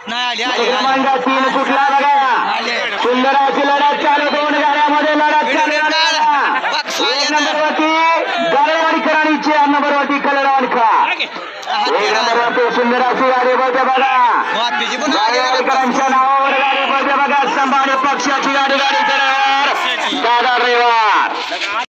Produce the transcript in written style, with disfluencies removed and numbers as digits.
क्रमांक 3 कुठला बघा सुंदर अशी लढत चालू 2 गाड्यामध्ये लढत चालू एक नंबरवरती गाळेवाडीकरांची 4 नंबरवरती कलरवाडकर एक नंबरवरती सुंदर अशी गाडी बघते बघा गाळेवाडीकरांच्या नावावर गाडी बघते बघा संभाव्य पक्षाची गाडी गाडी दादा ड्रायव्हर